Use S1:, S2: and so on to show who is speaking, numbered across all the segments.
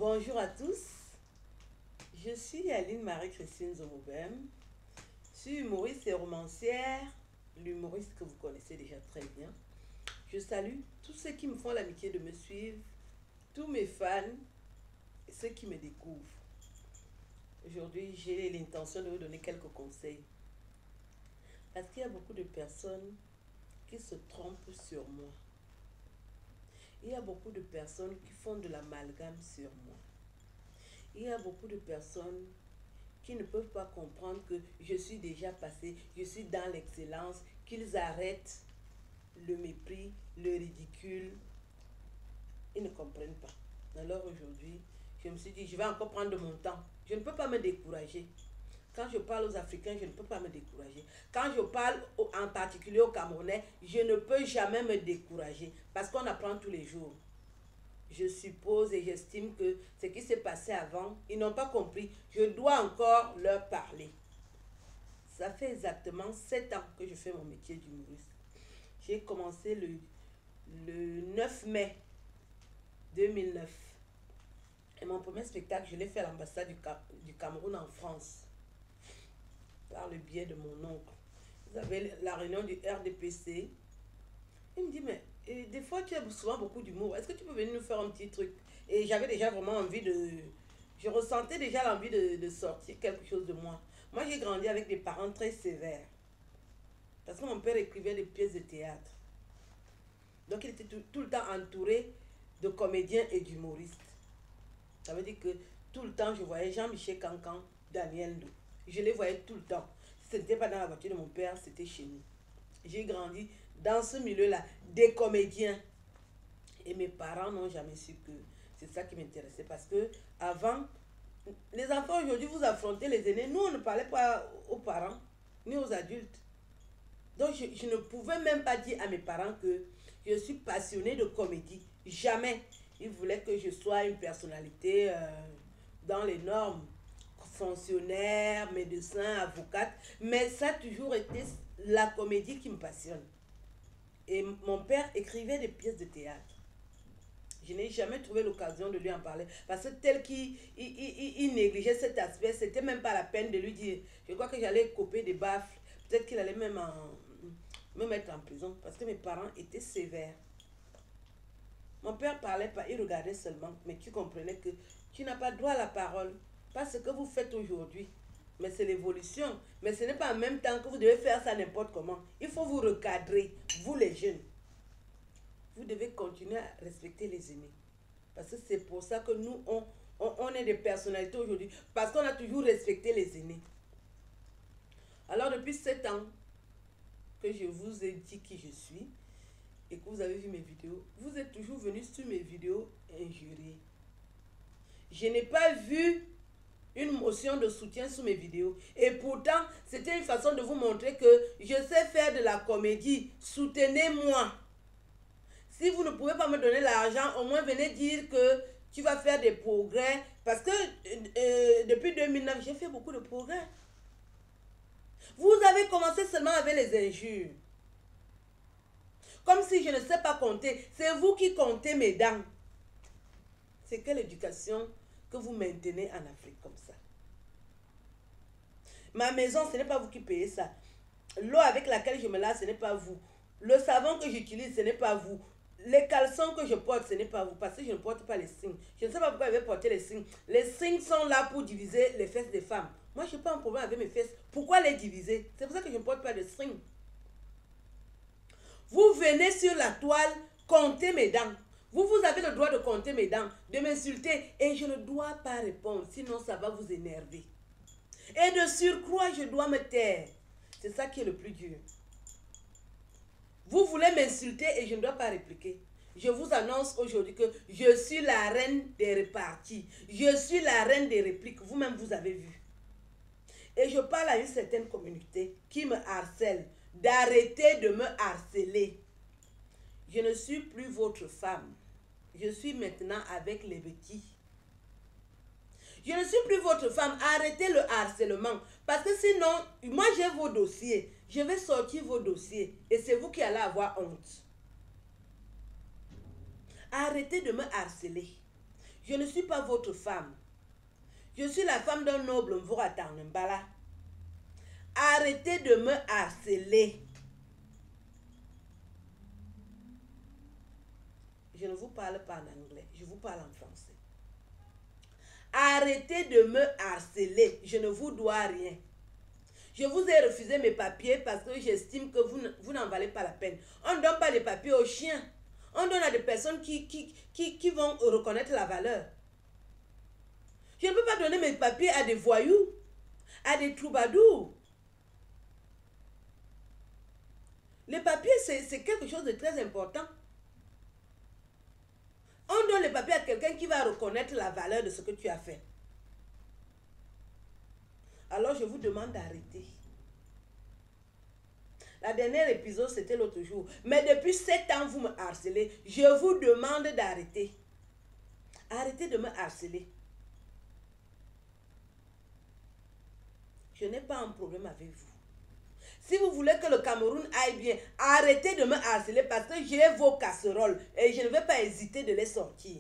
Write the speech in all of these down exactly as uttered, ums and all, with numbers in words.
S1: Bonjour à tous, je suis Aline Marie-Christine Zomobem, je suis humoriste et romancière, l'humoriste que vous connaissez déjà très bien. Je salue tous ceux qui me font l'amitié de me suivre, tous mes fans et ceux qui me découvrent. Aujourd'hui, j'ai l'intention de vous donner quelques conseils. Parce qu'il y a beaucoup de personnes qui se trompent sur moi. Il y a beaucoup de personnes qui font de l'amalgame sur moi. Il y a beaucoup de personnes qui ne peuvent pas comprendre que je suis déjà passé, je suis dans l'excellence, qu'ils arrêtent le mépris, le ridicule. Ils ne comprennent pas. Alors aujourd'hui, je me suis dit, je vais encore prendre mon temps. Je ne peux pas me décourager. Quand je parle aux Africains, je ne peux pas me décourager. Quand je parle en particulier aux Camerounais, je ne peux jamais me décourager parce qu'on apprend tous les jours. Je suppose et j'estime que ce qui s'est passé avant, ils n'ont pas compris. Je dois encore leur parler. Ça fait exactement sept ans que je fais mon métier d'humoriste. J'ai commencé le, le neuf mai deux mille neuf. Et mon premier spectacle, je l'ai fait à l'ambassade du, du Cameroun en France. Par le biais de mon oncle. Vous avez la réunion du R D P C. Il me dit, mais et des fois tu as souvent beaucoup d'humour. Est-ce que tu peux venir nous faire un petit truc? Et j'avais déjà vraiment envie de... Je ressentais déjà l'envie de, de sortir quelque chose de moi. Moi, j'ai grandi avec des parents très sévères. Parce que mon père écrivait des pièces de théâtre. Donc, il était tout, tout le temps entouré de comédiens et d'humoristes. Ça veut dire que tout le temps, je voyais Jean-Michel Cancan, Daniel Ndou. Je les voyais tout le temps. Si ce n'était pas dans la voiture de mon père, c'était chez nous. J'ai grandi dans ce milieu-là, des comédiens. Et mes parents n'ont jamais su que c'est ça qui m'intéressait. Parce que avant, les enfants aujourd'hui, vous affrontez les aînés. Nous, on ne parlait pas aux parents, ni aux adultes. Donc, je, je ne pouvais même pas dire à mes parents que je suis passionnée de comédie. Jamais. Ils voulaient que je sois une personnalité euh, dans les normes. Fonctionnaire, médecin, avocate. Mais ça a toujours été la comédie qui me passionne. Et mon père écrivait des pièces de théâtre. Je n'ai jamais trouvé l'occasion de lui en parler. Parce que tel qu'il il, il, il négligeait cet aspect, c'était même pas la peine de lui dire. Je crois que j'allais couper des baffles. Peut-être qu'il allait même en, me mettre en prison. Parce que mes parents étaient sévères. Mon père parlait pas, il regardait seulement. Mais tu comprenais que tu n'as pas droit à la parole. Pas ce que vous faites aujourd'hui. Mais c'est l'évolution. Mais ce n'est pas en même temps que vous devez faire ça n'importe comment. Il faut vous recadrer, vous les jeunes. Vous devez continuer à respecter les aînés. Parce que c'est pour ça que nous, on, on, on est des personnalités aujourd'hui. Parce qu'on a toujours respecté les aînés. Alors depuis sept ans que je vous ai dit qui je suis et que vous avez vu mes vidéos, vous êtes toujours venus sur mes vidéos injurier. Je n'ai pas vu une motion de soutien sous mes vidéos. Et pourtant, c'était une façon de vous montrer que je sais faire de la comédie. Soutenez-moi. Si vous ne pouvez pas me donner l'argent, au moins venez dire que tu vas faire des progrès. Parce que euh, depuis deux mille neuf, j'ai fait beaucoup de progrès. Vous avez commencé seulement avec les injures. Comme si je ne sais pas compter. C'est vous qui comptez mes dents. C'est quelle éducation que vous maintenez en Afrique comme ça? Ma maison, ce n'est pas vous qui payez ça. L'eau avec laquelle je me lave, ce n'est pas vous. Le savon que j'utilise, ce n'est pas vous. Les caleçons que je porte, ce n'est pas vous. Parce que je ne porte pas les signes. Je ne sais pas pourquoi je vais porter les signes. Les signes sont là pour diviser les fesses des femmes. Moi, je n'ai pas un problème avec mes fesses. Pourquoi les diviser? C'est pour ça que je ne porte pas de signes. Vous venez sur la toile, comptez mes dents. Vous, vous avez le droit de compter mes dents, de m'insulter, et je ne dois pas répondre, sinon ça va vous énerver. Et de surcroît, je dois me taire. C'est ça qui est le plus dur. Vous voulez m'insulter et je ne dois pas répliquer. Je vous annonce aujourd'hui que je suis la reine des réparties. Je suis la reine des répliques. Vous-même, vous avez vu. Et je parle à une certaine communauté qui me harcèle, d'arrêter de me harceler. Je ne suis plus votre femme. Je suis maintenant avec les petits. Je ne suis plus votre femme. Arrêtez le harcèlement. Parce que sinon, moi j'ai vos dossiers. Je vais sortir vos dossiers. Et c'est vous qui allez avoir honte. Arrêtez de me harceler. Je ne suis pas votre femme. Je suis la femme d'un noble Mvura-Tanembala. Arrêtez de me harceler. Je ne vous parle pas en anglais, je vous parle en français. Arrêtez de me harceler, je ne vous dois rien. Je vous ai refusé mes papiers parce que j'estime que vous, vous n'en valez pas la peine. On ne donne pas les papiers aux chiens. On donne à des personnes qui, qui, qui, qui vont reconnaître la valeur. Je ne peux pas donner mes papiers à des voyous, à des troubadours. Les papiers, c'est quelque chose de très important. On donne les papiers à quelqu'un qui va reconnaître la valeur de ce que tu as fait. Alors je vous demande d'arrêter. La dernière épisode, c'était l'autre jour. Mais depuis sept ans, vous me harcelez. Je vous demande d'arrêter. Arrêtez de me harceler. Je n'ai pas un problème avec vous. Si vous voulez que le Cameroun aille bien, arrêtez de me harceler parce que j'ai vos casseroles et je ne vais pas hésiter de les sortir.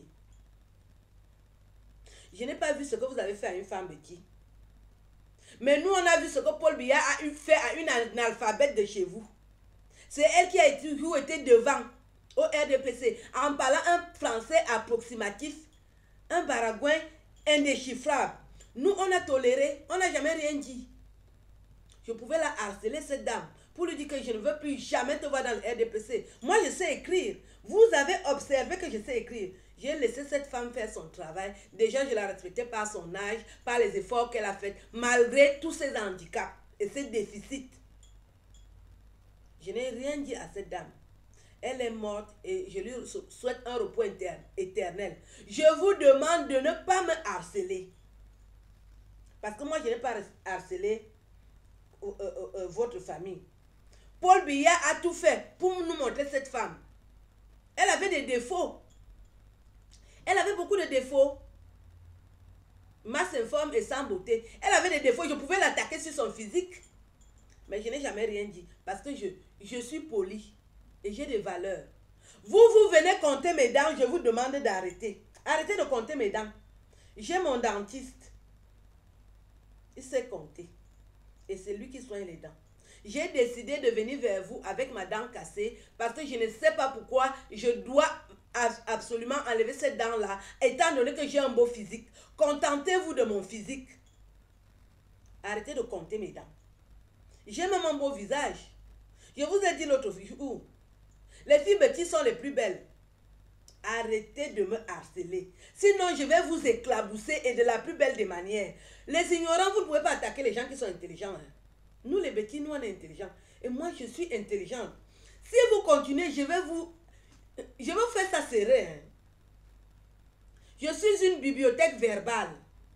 S1: Je n'ai pas vu ce que vous avez fait à une femme Betty. Mais nous, on a vu ce que Paul Biya a fait à une analphabète de chez vous. C'est elle qui a été, été devant au R D P C en parlant un français approximatif, un baragouin indéchiffrable. Nous, on a toléré, on n'a jamais rien dit. Je pouvais la harceler, cette dame, pour lui dire que je ne veux plus jamais te voir dans le R D P C. Moi, je sais écrire. Vous avez observé que je sais écrire. J'ai laissé cette femme faire son travail. Déjà, je la respectais par son âge, par les efforts qu'elle a faits, malgré tous ses handicaps et ses déficits. Je n'ai rien dit à cette dame. Elle est morte et je lui souhaite un repos éternel. Je vous demande de ne pas me harceler. Parce que moi, je n'ai pas harcelé euh, euh, euh, votre famille. Paul Biya a tout fait pour nous montrer cette femme. Elle avait des défauts. Elle avait beaucoup de défauts. Masse informe et sans beauté. Elle avait des défauts. Je pouvais l'attaquer sur son physique. Mais je n'ai jamais rien dit. Parce que je, je suis poli. Et j'ai des valeurs. Vous, vous venez compter mes dents. Je vous demande d'arrêter. Arrêtez de compter mes dents. J'ai mon dentiste. Il sait compter. Et c'est lui qui soigne les dents. J'ai décidé de venir vers vous avec ma dent cassée. Parce que je ne sais pas pourquoi je dois absolument enlever cette dent-là, étant donné que j'ai un beau physique. Contentez-vous de mon physique. Arrêtez de compter mes dents. J'ai même un beau visage. Je vous ai dit l'autre jour, les filles bêtises sont les plus belles. Arrêtez de me harceler. Sinon, je vais vous éclabousser et de la plus belle des manières. Les ignorants, vous ne pouvez pas attaquer les gens qui sont intelligents. Hein. Nous, les bêtises, nous, on est intelligents. Et moi, je suis intelligente. Si vous continuez, je vais vous... Je vais vous faire ça serré. Hein. Je suis une bibliothèque verbale.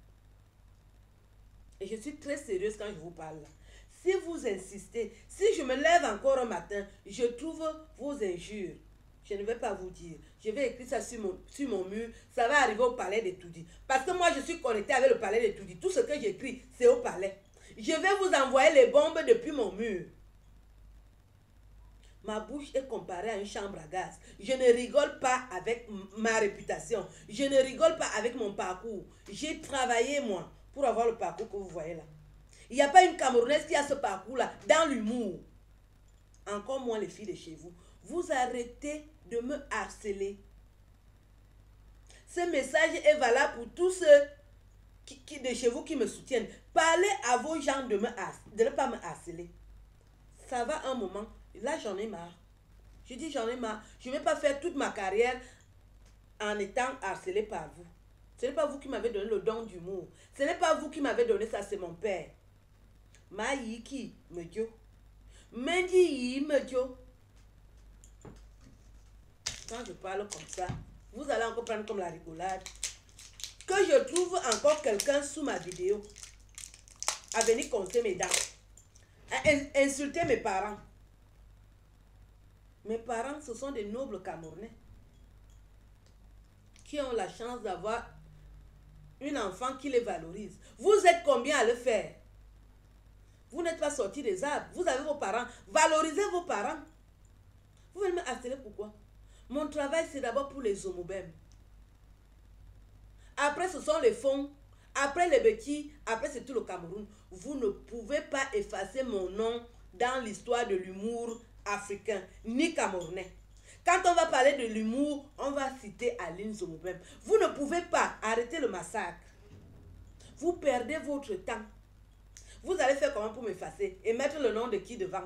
S1: Et je suis très sérieuse quand je vous parle. Si vous insistez, si je me lève encore un matin, je trouve vos injures. Je ne vais pas vous dire. Je vais écrire ça sur mon, sur mon mur. Ça va arriver au palais de Toudi. Parce que moi, je suis connectée avec le palais de Toudi. Tout ce que j'écris, c'est au palais. Je vais vous envoyer les bombes depuis mon mur. Ma bouche est comparée à une chambre à gaz. Je ne rigole pas avec ma réputation. Je ne rigole pas avec mon parcours. J'ai travaillé, moi, pour avoir le parcours que vous voyez là. Il n'y a pas une Camerounaise qui a ce parcours-là dans l'humour. Encore moins les filles de chez vous. Vous arrêtez de me harceler. Ce message est valable pour tous ceux qui, qui, de chez vous qui me soutiennent. Parlez à vos gens de, me, de ne pas me harceler. Ça va un moment. Là, j'en ai marre. Je dis j'en ai marre. Je ne vais pas faire toute ma carrière en étant harcelé par vous. Ce n'est pas vous qui m'avez donné le don d'humour. Ce n'est pas vous qui m'avez donné ça, c'est mon père. Maïki Medjo. Mendi Medjo. Quand je parle comme ça, vous allez encore prendre comme la rigolade. Que je trouve encore quelqu'un sous ma vidéo à venir compter mes dents, à insulter mes parents. Mes parents, ce sont des nobles Camerounais qui ont la chance d'avoir une enfant qui les valorise. Vous êtes combien à le faire? Vous n'êtes pas sortis des arbres. Vous avez vos parents. Valorisez vos parents. Vous venez me harceler pourquoi? Mon travail, c'est d'abord pour les homobèmes. Après, ce sont les fonds. Après les bêtis. Après, c'est tout le Cameroun. Vous ne pouvez pas effacer mon nom dans l'histoire de l'humour africain, ni camerounais. Quand on va parler de l'humour, on va citer Aline Zomobem. Vous ne pouvez pas arrêter le massacre. Vous perdez votre temps. Vous allez faire comment pour m'effacer et mettre le nom de qui devant?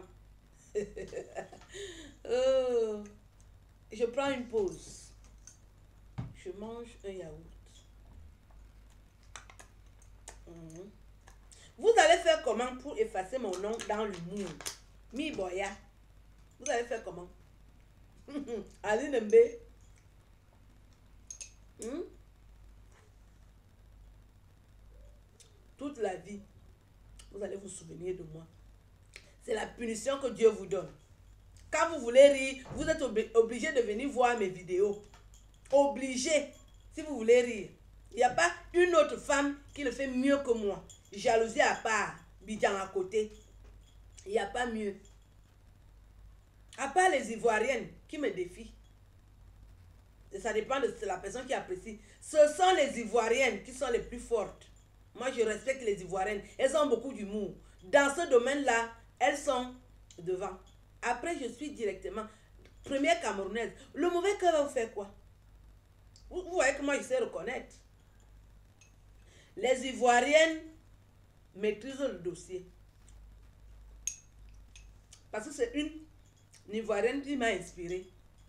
S1: euh, Je prends une pause. Je mange un yaourt. Mmh. Vous allez faire comment pour effacer mon nom dans l'humour? Mi Boya. Vous allez faire comment? Aline Mbe. Hmm? Toute la vie, vous allez vous souvenir de moi. C'est la punition que Dieu vous donne. Quand vous voulez rire, vous êtes obligé de venir voir mes vidéos. Obligé, si vous voulez rire. Il n'y a pas une autre femme qui le fait mieux que moi. Jalousie à part, Bidjan à côté. Il n'y a pas mieux. À part les Ivoiriennes qui me défient. Et ça dépend de la personne qui apprécie. Ce sont les Ivoiriennes qui sont les plus fortes. Moi, je respecte les Ivoiriennes. Elles ont beaucoup d'humour. Dans ce domaine-là, elles sont devant. Après, je suis directement première Camerounaise. Le mauvais cœur va vous faire quoi? Vous, vous voyez que moi, je sais reconnaître. Les Ivoiriennes maîtrisent le dossier. Parce que c'est une Ivoirienne qui m'a inspirée.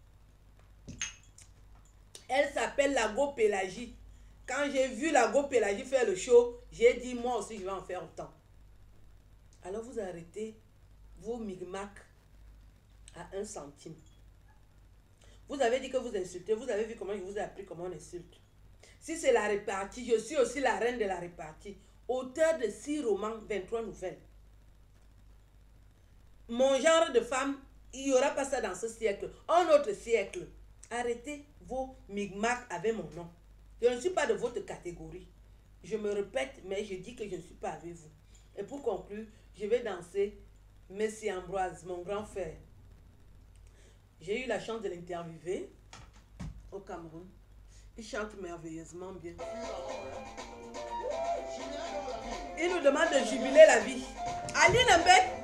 S1: Elle s'appelle la Go Pélagie. Quand j'ai vu la Go Pélagie faire le show, j'ai dit moi aussi je vais en faire autant. Alors vous arrêtez vos micmacs à un centime. Vous avez dit que vous insultez, vous avez vu comment je vous ai appris comment on insulte. Si c'est la répartie, je suis aussi la reine de la répartie. Auteur de six romans, vingt-trois nouvelles. Mon genre de femme, il n'y aura pas ça dans ce siècle. Un autre siècle. Arrêtez vos micmacs avec mon nom. Je ne suis pas de votre catégorie. Je me répète, mais je dis que je ne suis pas avec vous. Et pour conclure, je vais danser Messie Ambroise, mon grand frère. J'ai eu la chance de l'interviewer au Cameroun. Il chante merveilleusement bien. Il nous demande de jubiler la vie. Aline Mbe.